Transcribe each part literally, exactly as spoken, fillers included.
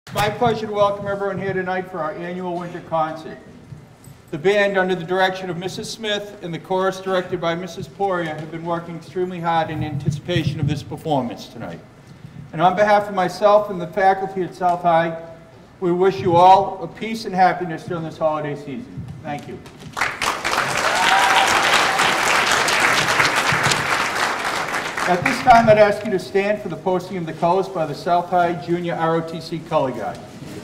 It's my pleasure to welcome everyone here tonight for our annual winter concert. The band, under the direction of Missus Smith and the chorus directed by Missus Poria, have been working extremely hard in anticipation of this performance tonight. And on behalf of myself and the faculty at South High, we wish you all a peace and happiness during this holiday season. Thank you. At this time, I'd ask you to stand for the posting of the colors by the South High Junior R O T C Color Guard.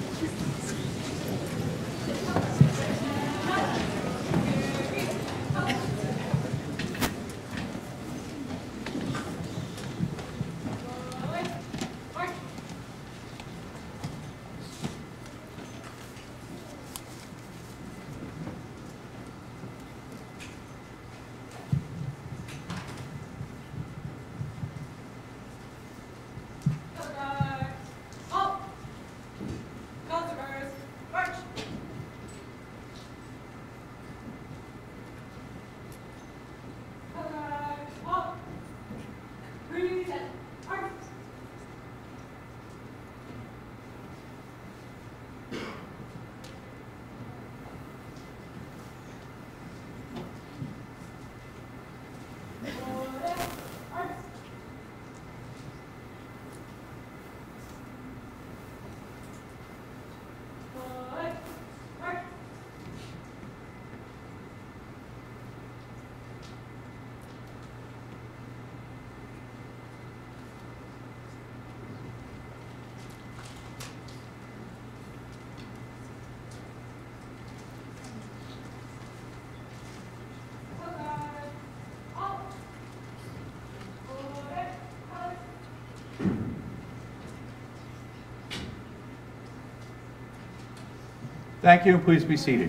Thank you, and please be seated.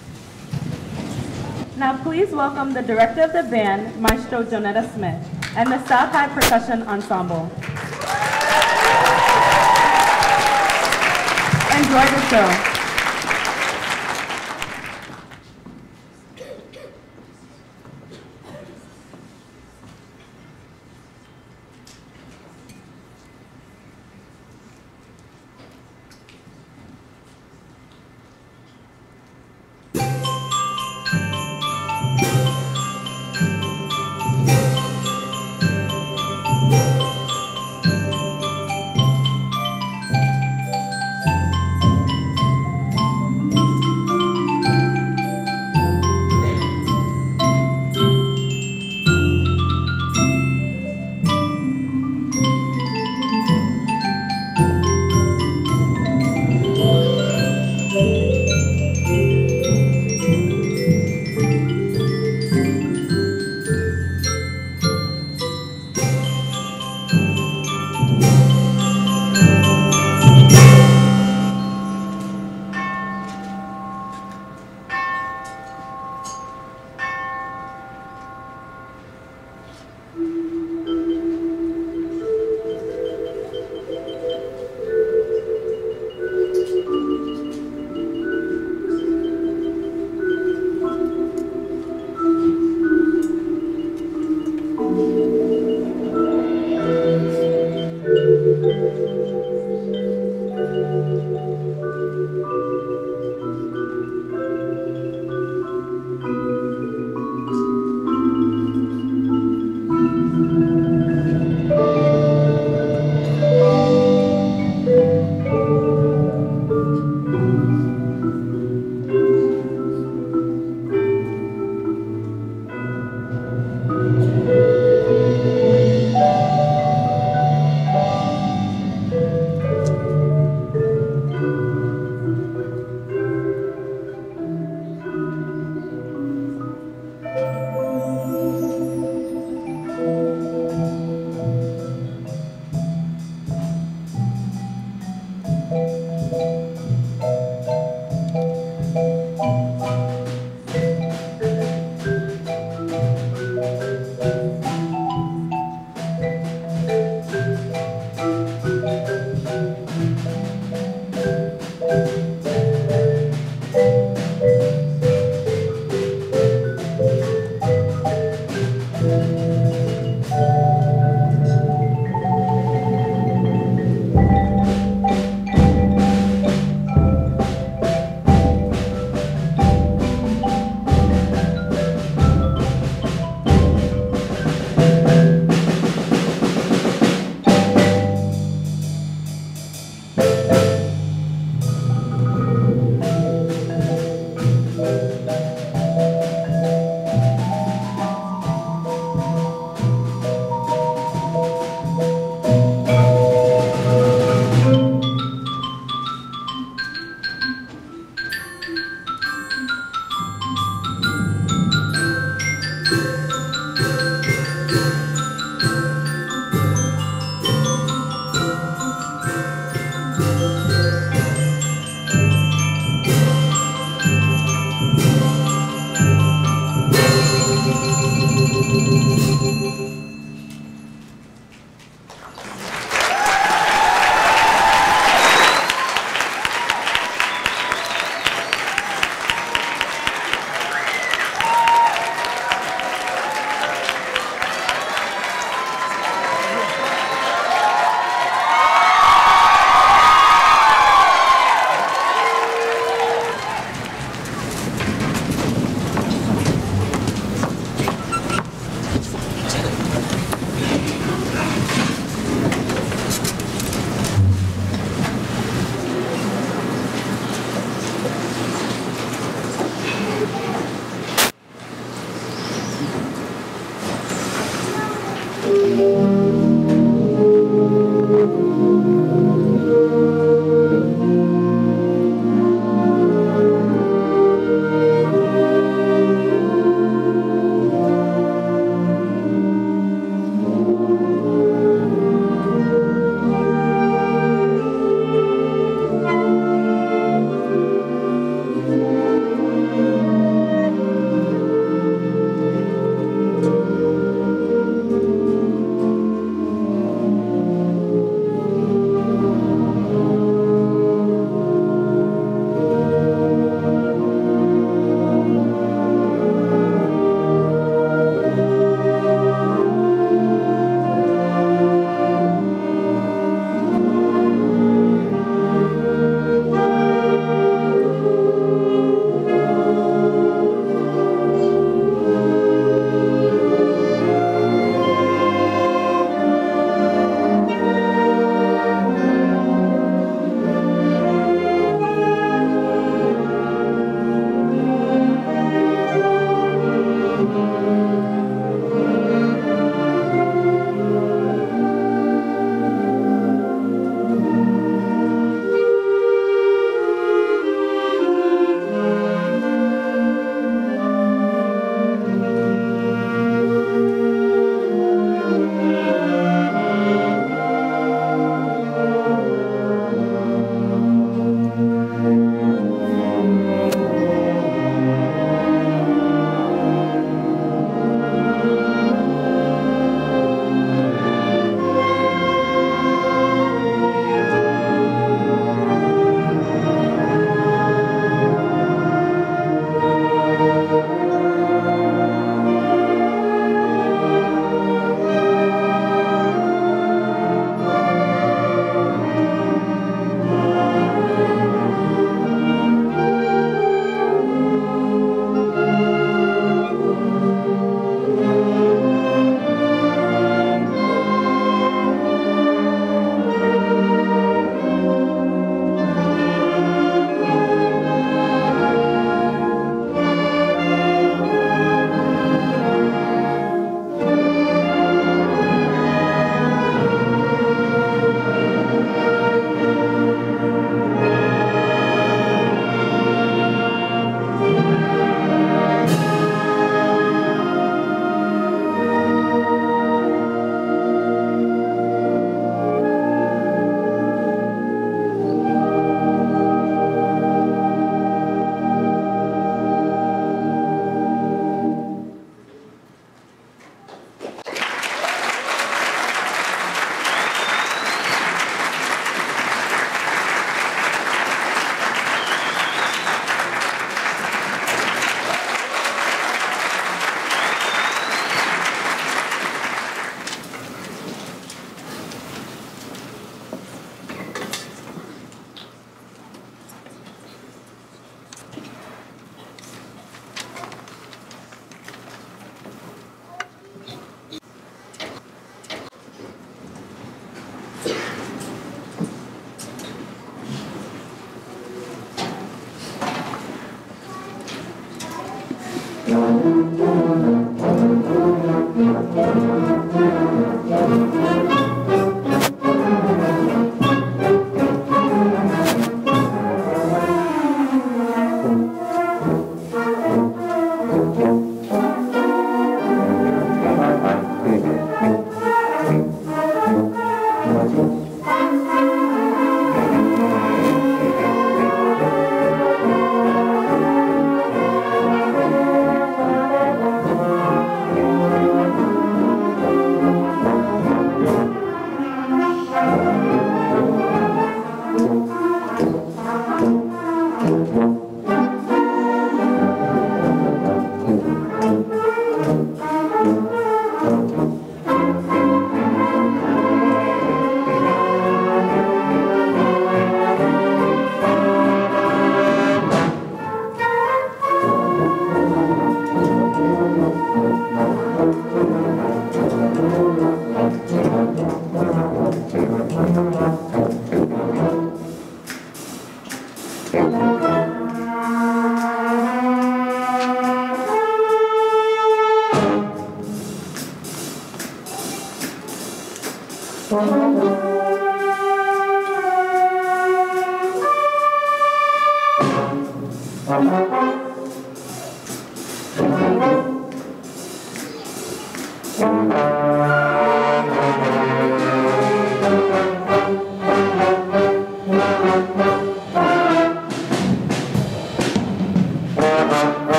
Now please welcome the director of the band, Maestro Jonetta Smith, and the South High Percussion Ensemble. Enjoy the show.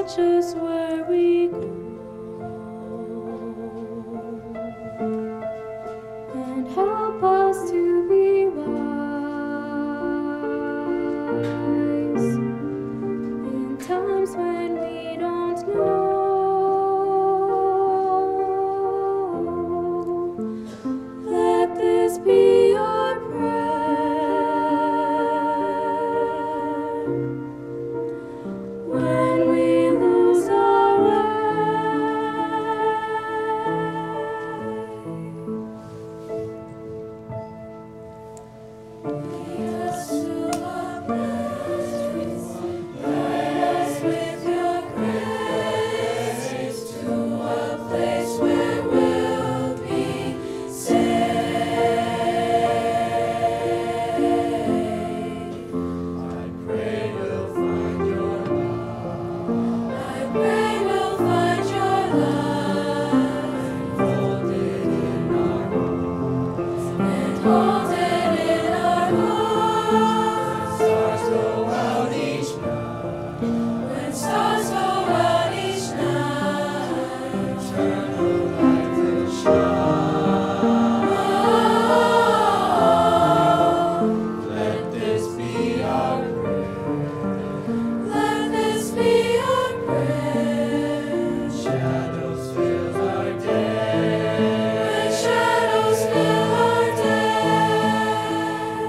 watch us where we go, and help us to be wise in times when we don't know. Let this be our prayer when we lose our way. Lead us to a place, guide us with your grace, to a place where we'll be safe. I pray we'll find your love. I pray we'll find your love, folded in our hearts, and hold it in our hearts. Stars go out each night. When stars go out each night, eternal light will shine. Let this be our prayer. Let this be our prayer. Shadows fill our day. When shadows fill our day.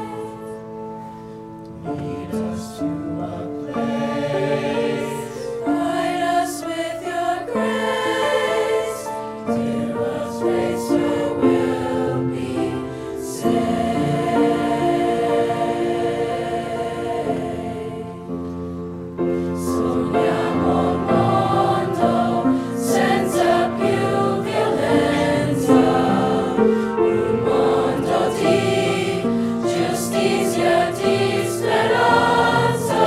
Lead us to a place. Guide us with your grace. Give us grace so we'll be safe. Sogniamo un mondo senza più violenza, un mondo di giustizia, di speranza.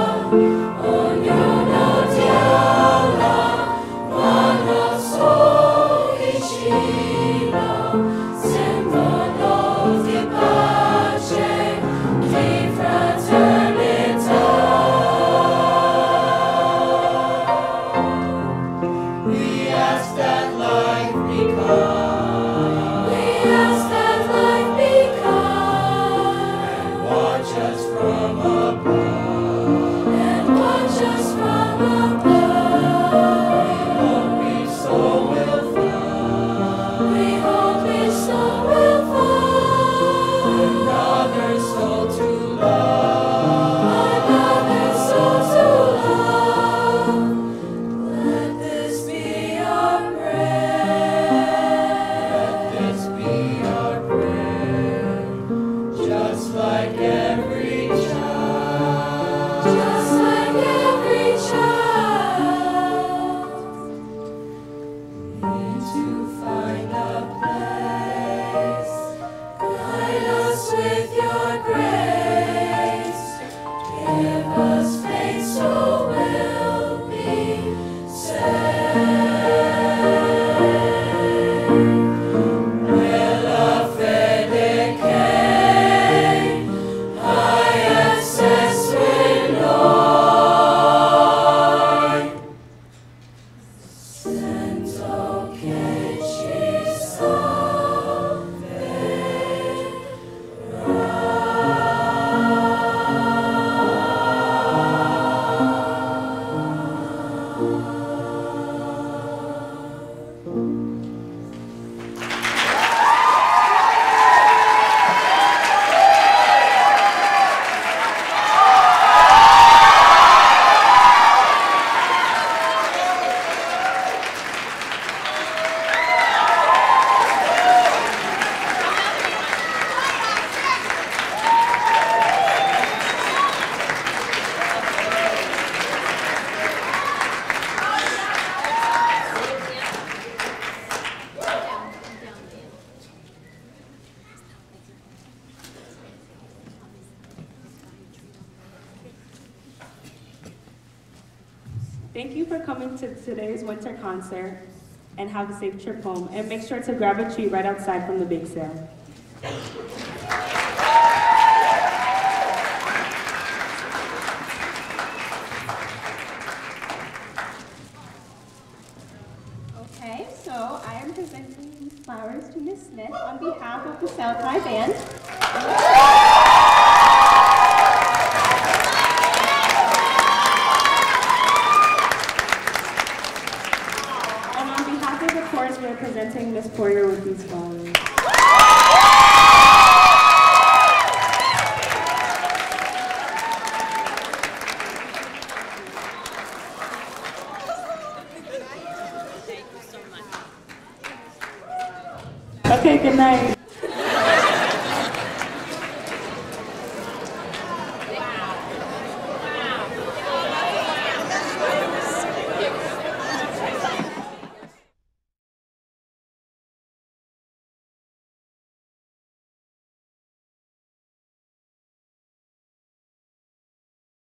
Ognuno ti ama quando sono vicino, sembrano di pace, di fraternità. We ask that life become. We ask that life become. And watch us from above. And watch us from above. We hope each soul will find. We hope each soul will find another soul to love. Another soul to love. Let this be our prayer. Let this be our prayer. Just like every child. Just like every child. Need to find a place. Guide us with your grace. Give us faith so we'll be safe. Quella fede che hai accesso in noi. Sento che ci Thank you for coming to today's winter concert, and have a safe trip home. And make sure to grab a treat right outside from the bake sale. Smith, on behalf of the South High Band, And on behalf of the chorus, we're presenting Miss Poirier with these flowers. Okay, good night.